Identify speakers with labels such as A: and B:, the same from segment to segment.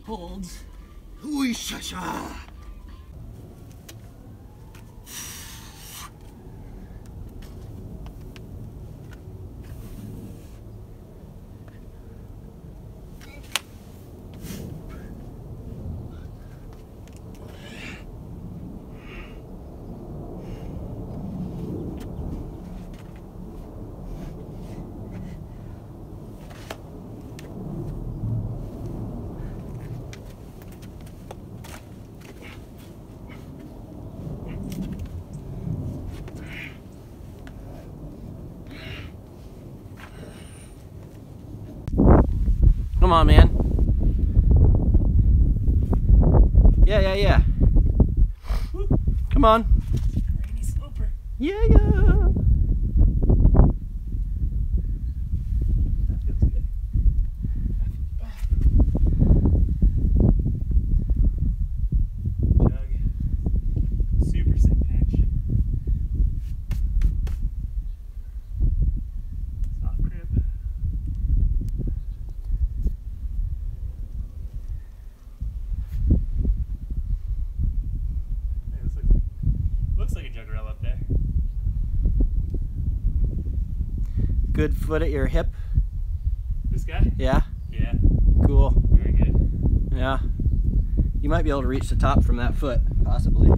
A: Holds. Ooh-sha-sha.
B: Come on, man. Yeah. Come on.
A: Rainy sloper.
B: Yeah.
A: That feels good. Jug. Super sick pinch. Soft grip. Hey, this looks like a jug rail up there.
B: Good foot at your hip.
A: This guy?
B: Yeah.
A: Yeah.
B: Cool.
A: Very good.
B: Yeah. You might be able to reach the top from that foot, possibly.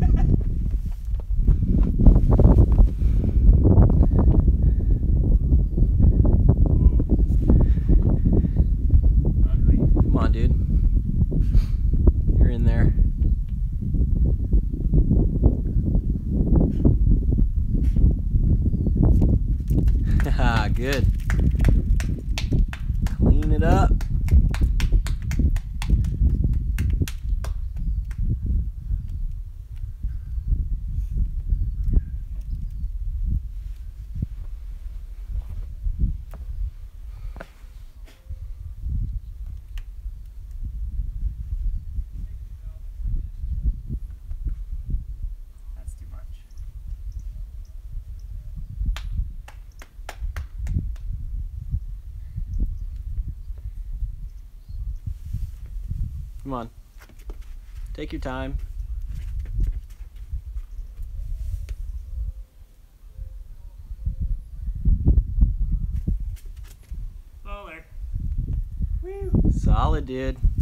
A: Ugly.
B: Come on, dude. You're in there. Haha, good. Clean it up.
A: That's too much.
B: Come on. Take your time.
A: Slower. Woo.
B: Solid, dude.